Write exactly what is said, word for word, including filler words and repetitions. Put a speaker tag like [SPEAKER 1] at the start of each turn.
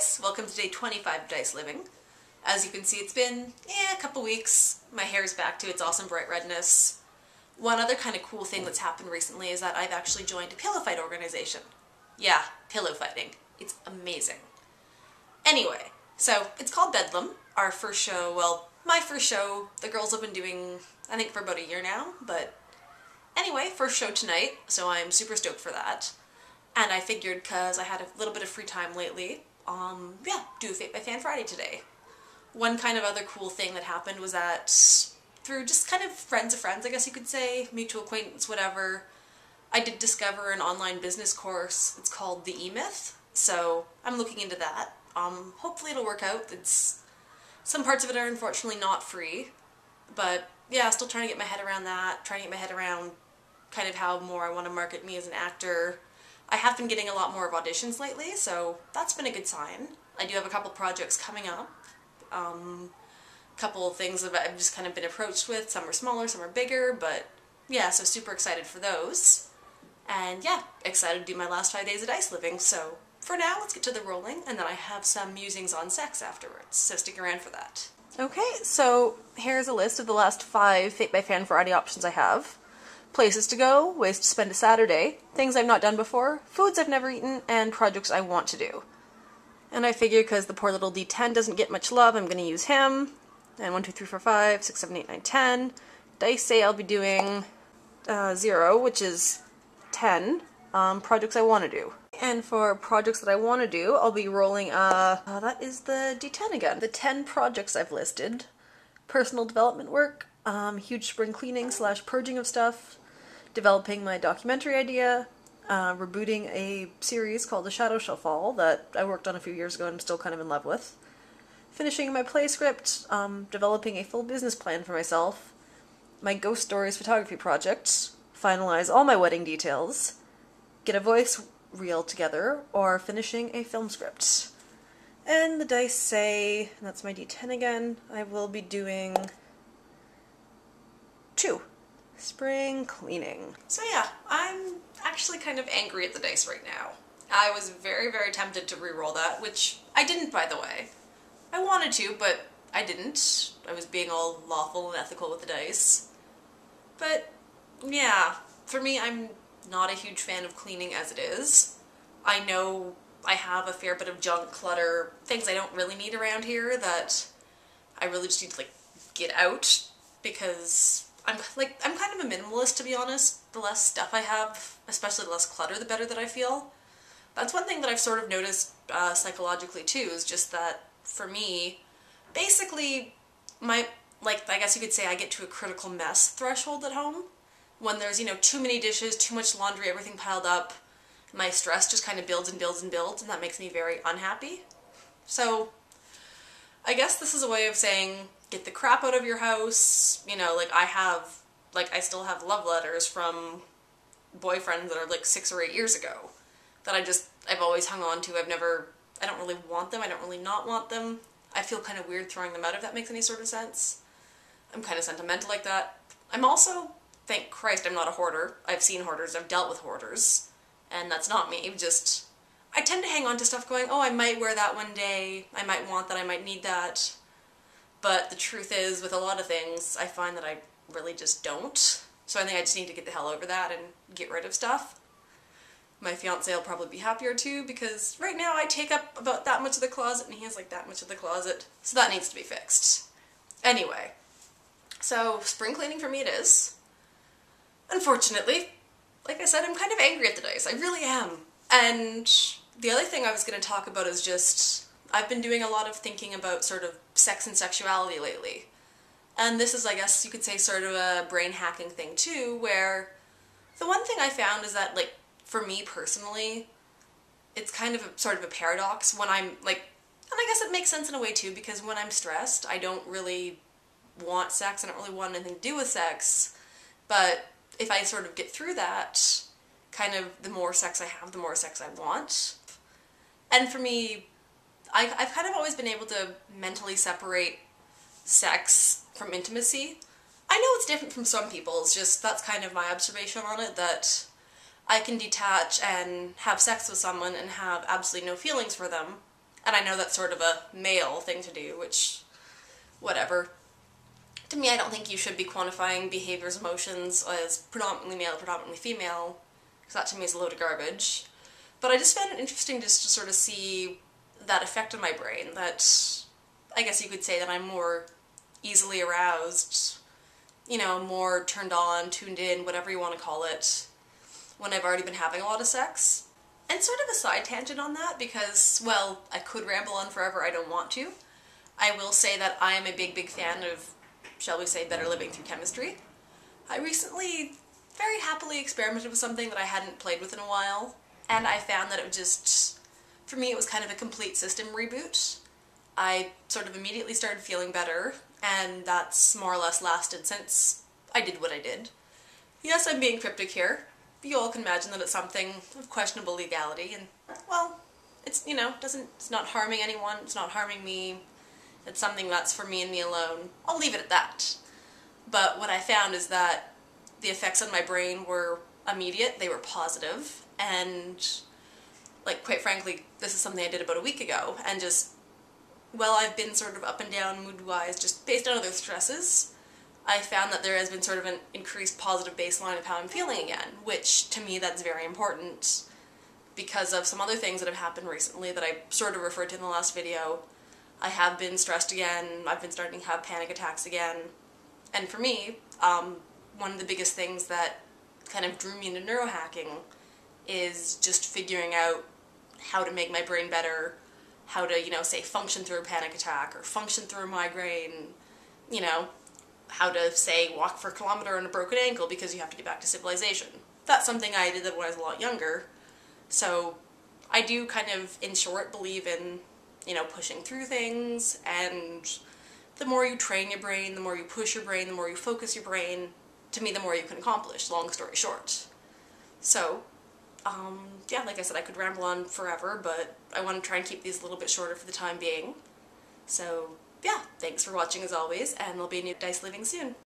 [SPEAKER 1] guys, welcome to day twenty-five of Dice Living. As you can see, it's been eh, a couple weeks. My hair's back to its awesome bright redness. One other kind of cool thing that's happened recently is that I've actually joined a pillow fight organization. Yeah, pillow fighting. It's amazing. Anyway, so it's called Bedlam. Our first show, well, my first show, the girls have been doing, I think, for about a year now, but anyway, first show tonight, so I'm super stoked for that. And I figured, because I had a little bit of free time lately, um, yeah, do a Fate by Fan Friday today. One kind of other cool thing that happened was that through just kind of friends of friends, I guess you could say, mutual acquaintance, whatever, I did discover an online business course. It's called The E-Myth, so I'm looking into that. Um, hopefully it'll work out. It's, some parts of it are unfortunately not free, but yeah, still trying to get my head around that, trying to get my head around kind of how more I want to market me as an actor. I have been getting a lot more of auditions lately, so that's been a good sign. I do have a couple projects coming up. Um, a couple of things that I've just kind of been approached with. Some are smaller, some are bigger, but yeah, so super excited for those. And yeah, excited to do my last five days of Dice Living, so for now, let's get to the rolling, and then I have some musings on sex afterwards, so stick around for that. Okay, so here's a list of the last five Fate by Fan Friday options I have. Places to go, ways to spend a Saturday, things I've not done before, foods I've never eaten, and projects I want to do. And I figure because the poor little D ten doesn't get much love, I'm going to use him. And one, two, three, four, five, six, seven, eight, nine, ten. Dice say I'll be doing uh, zero, which is ten, um, projects I want to do. And for projects that I want to do, I'll be rolling, uh, uh, that is the D ten again. The ten projects I've listed. Personal development work, um, huge spring cleaning slash purging of stuff, developing my documentary idea, uh, rebooting a series called The Shadow Shall Fall that I worked on a few years ago and I'm still kind of in love with, finishing my play script, um, developing a full business plan for myself, my ghost stories photography project, finalize all my wedding details, get a voice reel together, or finishing a film script. And the dice say, and that's my D ten again, I will be doing two. Spring cleaning. So yeah, I'm actually kind of angry at the dice right now. I was very, very tempted to re-roll that, which I didn't, by the way. I wanted to, but I didn't. I was being all lawful and ethical with the dice. But yeah, for me, I'm not a huge fan of cleaning as it is. I know I have a fair bit of junk, clutter, things I don't really need around here that I really just need to, like, get out, because I'm, like, I'm kind of a minimalist, to be honest. The less stuff I have, especially the less clutter, the better that I feel. That's one thing that I've sort of noticed uh, psychologically, too, is just that, for me, basically, my, like, I guess you could say I get to a critical mess threshold at home. When there's, you know, too many dishes, too much laundry, everything piled up, my stress just kind of builds and builds and builds, and that makes me very unhappy. So, I guess this is a way of saying, get the crap out of your house. You know, like, I have, like, I still have love letters from boyfriends that are, like, six or eight years ago that I just, I've always hung on to. I've never, I don't really want them. I don't really not want them. I feel kind of weird throwing them out, if that makes any sort of sense. I'm kind of sentimental like that. I'm also, thank Christ, I'm not a hoarder. I've seen hoarders. I've dealt with hoarders. And that's not me. Just, I tend to hang on to stuff going, oh, I might wear that one day. I might want that. I might need that. But the truth is, with a lot of things, I find that I really just don't. So I think I just need to get the hell over that and get rid of stuff. My fiancé will probably be happier too, because right now I take up about that much of the closet and he has like that much of the closet. So that needs to be fixed. Anyway, so spring cleaning for me it is. Unfortunately, like I said, I'm kind of angry at the dice. I really am. And the other thing I was going to talk about is just, I've been doing a lot of thinking about sort of sex and sexuality lately. And this is, I guess you could say, sort of a brain hacking thing too, where the one thing I found is that, like, for me personally, it's kind of a, sort of a paradox when I'm, like, and I guess it makes sense in a way too, because when I'm stressed, I don't really want sex, I don't really want anything to do with sex, but if I sort of get through that, kind of the more sex I have, the more sex I want. And for me, I, I've kind of always been able to mentally separate sex from intimacy. I know it's different from some people, it's just that's kind of my observation on it, that I can detach and have sex with someone and have absolutely no feelings for them, And I know that's sort of a male thing to do, which, whatever. To me, I don't think you should be quantifying behaviors, emotions as predominantly male, predominantly female, because that to me is a load of garbage. But I just found it interesting just to sort of see that effect on my brain, that I guess you could say that I'm more easily aroused, you know, more turned on, tuned in, whatever you want to call it, when I've already been having a lot of sex. And sort of a side tangent on that, because, well, I could ramble on forever, I don't want to. I will say that I am a big, big fan of, shall we say, better living through chemistry. I recently very happily experimented with something that I hadn't played with in a while, and I found that it just, for me, it was kind of a complete system reboot. I sort of immediately started feeling better, and that's more or less lasted since I did what I did. Yes, I'm being cryptic here. You all can imagine that it's something of questionable legality, and, well, it's, you know, doesn't, it's not harming anyone, it's not harming me, it's something that's for me and me alone. I'll leave it at that. But what I found is that the effects on my brain were immediate, they were positive, and, like, quite frankly, this is something I did about a week ago, and just, well, I've been sort of up and down mood-wise just based on other stresses. I found that there has been sort of an increased positive baseline of how I'm feeling again, which to me that's very important because of some other things that have happened recently that I sort of referred to in the last video. I have been stressed again, I've been starting to have panic attacks again, and for me, um, one of the biggest things that kind of drew me into neurohacking is just figuring out how to make my brain better, how to, you know, say function through a panic attack or function through a migraine, you know, how to, say, walk for a kilometer on a broken ankle because you have to get back to civilization. That's something I did when I was a lot younger. So I do kind of, in short, believe in, you know, pushing through things, and the more you train your brain, the more you push your brain, the more you focus your brain, to me the more you can accomplish, long story short. So, um, yeah, like I said, I could ramble on forever, but I want to try and keep these a little bit shorter for the time being. So, yeah, thanks for watching as always, and there'll be a new Dice Living soon.